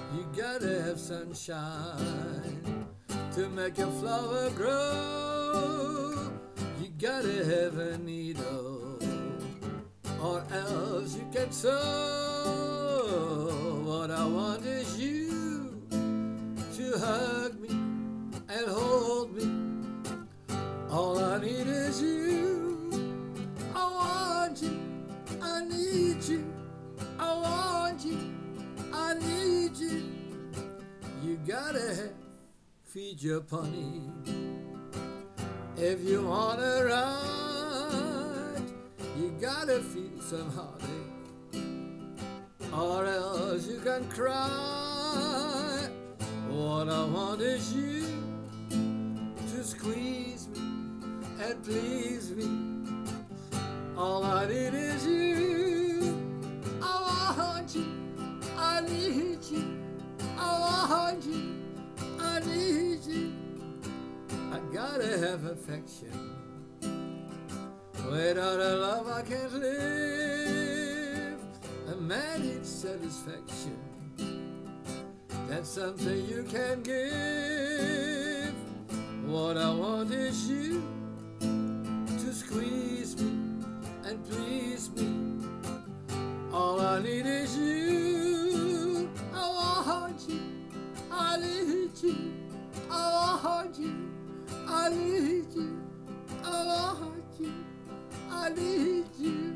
You gotta have sunshine to make a flower grow. You gotta have a needle, or else you can sew. What I want is you to hug me and hold me. All I need is you. I want you, I need you. I want you, I need you. You gotta feed your pony if you wanna ride. You gotta feel some heartache, or else you can cry. What I want is you to squeeze me and please me. All I need is you. I want you, I need you. I want you, I need you. I gotta have affection. Without a love I can't live. A man needs satisfaction. That's something you can give. What I want is you to squeeze me and please me. All I need is you. I want you, I need you. I want you, I need you. I want you, I need you.